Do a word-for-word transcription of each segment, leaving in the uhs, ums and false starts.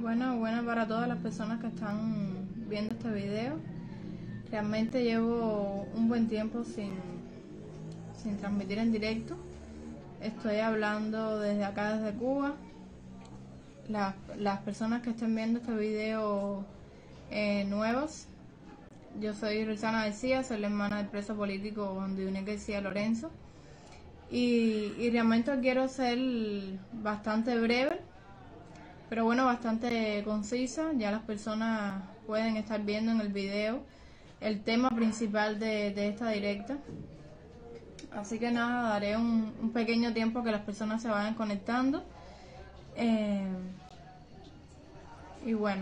Bueno, bueno para todas las personas que están viendo este video. Realmente llevo un buen tiempo sin, sin transmitir en directo. Estoy hablando desde acá, desde Cuba. Las, las personas que estén viendo este video eh, nuevos, yo soy Rosana García, soy la hermana del preso político Juan Dionisio García Lorenzo. Y, y realmente quiero ser bastante breve, pero bueno, bastante concisa. Ya las personas pueden estar viendo en el video el tema principal de, de esta directa. Así que nada, daré un, un pequeño tiempo que las personas se vayan conectando. Eh, y bueno.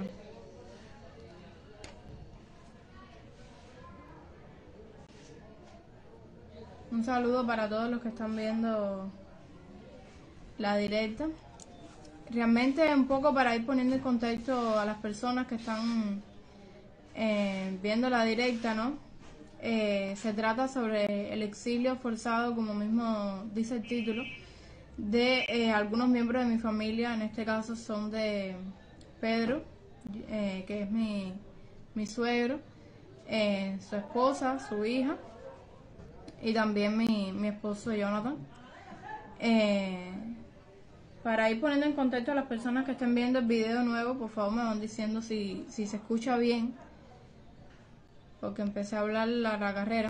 Un saludo para todos los que están viendo la directa. Realmente un poco para ir poniendo en contexto a las personas que están eh, viendo la directa, ¿no? Eh, se trata sobre el exilio forzado, como mismo dice el título, de eh, algunos miembros de mi familia. En este caso son de Pedro, eh, que es mi, mi suegro, eh, su esposa, su hija, y también mi, mi esposo Jonathan. Eh, para ir poniendo en contexto a las personas que estén viendo el video nuevo, por favor me van diciendo si, si se escucha bien, porque empecé a hablar la, la carrera.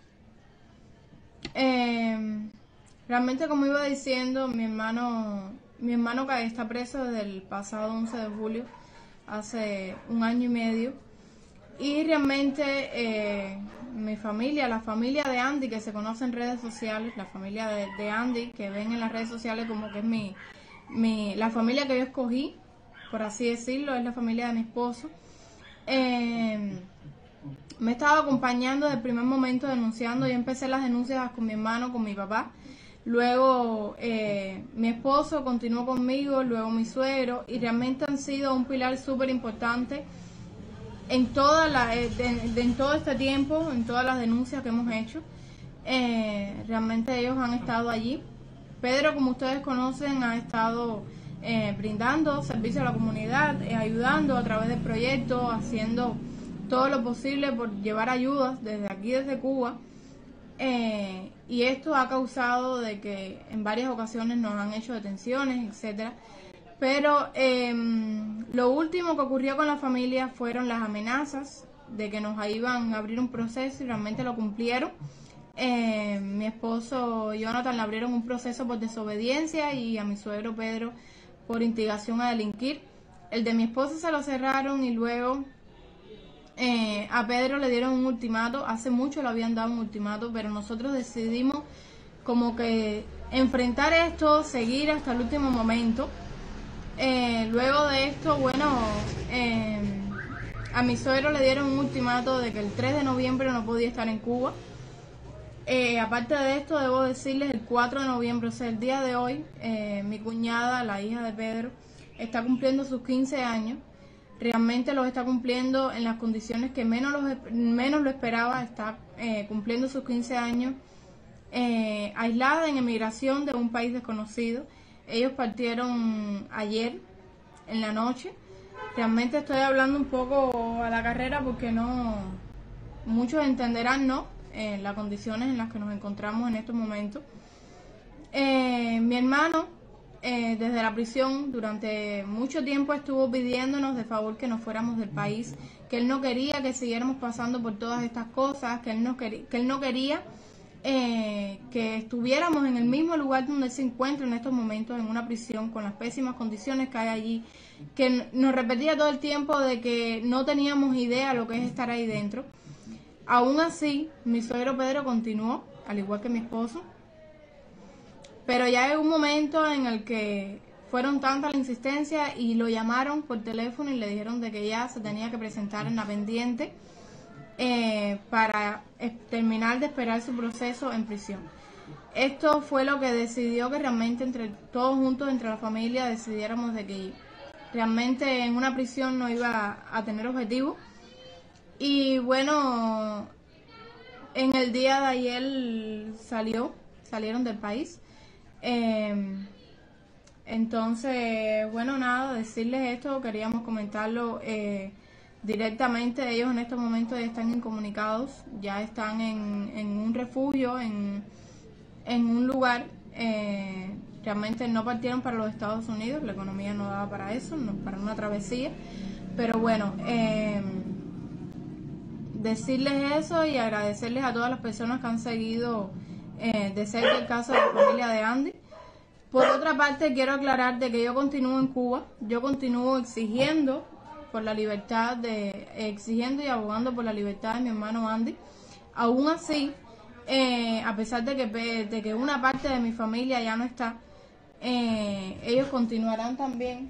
Eh, realmente, como iba diciendo, mi hermano, mi hermano que está preso desde el pasado once de julio, hace un año y medio. Y realmente eh, mi familia, la familia de Andy, que se conoce en redes sociales, la familia de, de Andy, que ven en las redes sociales como que es mi, mi, la familia que yo escogí, por así decirlo, es la familia de mi esposo. Eh, me he estado acompañando desde el primer momento denunciando. Yo empecé las denuncias con mi hermano, con mi papá. Luego eh, mi esposo continuó conmigo, luego mi suegro, y realmente han sido un pilar súper importante en toda la de, de, en todo este tiempo, en todas las denuncias que hemos hecho. Eh, realmente ellos han estado allí. Pedro, como ustedes conocen, ha estado eh, brindando servicio a la comunidad, eh, ayudando a través del proyecto, haciendo todo lo posible por llevar ayudas desde aquí, desde Cuba. Eh, y esto ha causado de que en varias ocasiones nos han hecho detenciones, etcétera. Pero eh, lo último que ocurrió con la familia fueron las amenazas de que nos iban a abrir un proceso, y realmente lo cumplieron. Eh, mi esposo Jonathan le abrieron un proceso por desobediencia y a mi suegro Pedro por instigación a delinquir. El de mi esposo se lo cerraron, y luego eh, a Pedro le dieron un ultimato. Hace mucho le habían dado un ultimato, pero nosotros decidimos como que enfrentar esto, seguir hasta el último momento. Eh, luego de esto, bueno, eh, a mi suegro le dieron un ultimato de que el tres de noviembre no podía estar en Cuba. Eh, aparte de esto, debo decirles, el cuatro de noviembre, o sea, el día de hoy, eh, mi cuñada, la hija de Pedro, está cumpliendo sus quince años. Realmente los está cumpliendo en las condiciones que menos, los, menos lo esperaba. Está eh, cumpliendo sus quince años eh, aislada en emigración de un país desconocido. Ellos partieron ayer en la noche. Realmente estoy hablando un poco a la carrera porque no muchos entenderán, ¿no? Eh, las condiciones en las que nos encontramos en estos momentos. Eh, mi hermano, eh, desde la prisión, durante mucho tiempo estuvo pidiéndonos de favor que nos fuéramos del país, que él no quería que siguiéramos pasando por todas estas cosas, que él no, quería, que él no quería Eh, que estuviéramos en el mismo lugar donde él se encuentra en estos momentos, en una prisión, con las pésimas condiciones que hay allí, que nos repetía todo el tiempo de que no teníamos idea lo que es estar ahí dentro. Aún así, mi suegro Pedro continuó, al igual que mi esposo, pero ya hay un momento en el que fueron tanta la insistencia y lo llamaron por teléfono y le dijeron de que ya se tenía que presentar en la pendiente Eh, para terminar de esperar su proceso en prisión. Esto fue lo que decidió que realmente entre todos juntos, entre la familia, decidiéramos de que realmente en una prisión no iba a, a tener objetivo. Y bueno, en el día de ayer salió, salieron del país. Eh, Entonces, bueno, nada, decirles esto, queríamos comentarlo eh, directamente. Ellos en estos momentos ya están incomunicados, ya están en, en un refugio, en, en un lugar. Eh, realmente no partieron para los Estados Unidos, la economía no daba para eso, no, para una travesía. Pero bueno, eh, decirles eso y agradecerles a todas las personas que han seguido eh, de cerca el caso de la familia de Andy. Por otra parte, quiero aclarar de que yo continúo en Cuba, yo continúo exigiendo por la libertad, de exigiendo y abogando por la libertad de mi hermano Andy. Aún así, eh, a pesar de que, de que una parte de mi familia ya no está, eh, ellos continuarán también,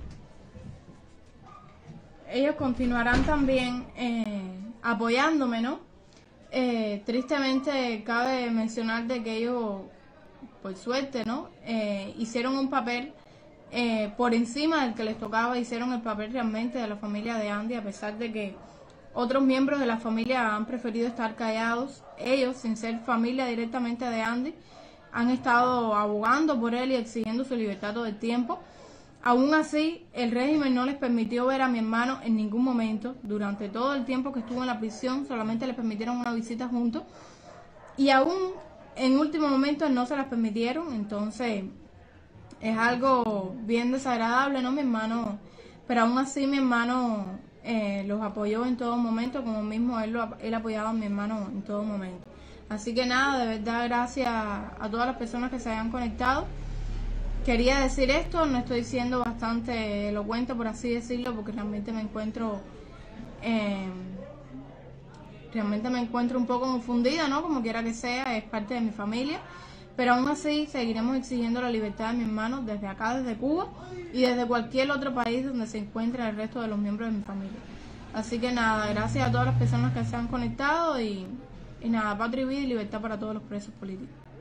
ellos continuarán también eh, apoyándome, ¿no? Eh, tristemente cabe mencionar de que ellos, por suerte, ¿no? Eh, hicieron un papel eh, por encima del que les tocaba, hicieron el papel realmente de la familia de Andy, a pesar de que otros miembros de la familia han preferido estar callados. Ellos, sin ser familia directamente de Andy, han estado abogando por él y exigiendo su libertad todo el tiempo. Aún así, el régimen no les permitió ver a mi hermano en ningún momento. Durante todo el tiempo que estuvo en la prisión, solamente les permitieron una visita juntos. Y aún en último momento no se las permitieron. Entonces, es algo bien desagradable, ¿no, mi hermano? Pero aún así mi hermano eh, los apoyó en todo momento, como mismo él, lo, él apoyaba a mi hermano en todo momento. Así que nada, de verdad, gracias a todas las personas que se hayan conectado. Quería decir esto, no estoy siendo bastante elocuente, por así decirlo, porque realmente me encuentro eh, realmente me encuentro un poco confundida, ¿no? Como quiera que sea, es parte de mi familia, pero aún así seguiremos exigiendo la libertad de mi hermano desde acá, desde Cuba, y desde cualquier otro país donde se encuentre el resto de los miembros de mi familia. Así que nada, gracias a todas las personas que se han conectado y, y nada, patria y vida y libertad para todos los presos políticos.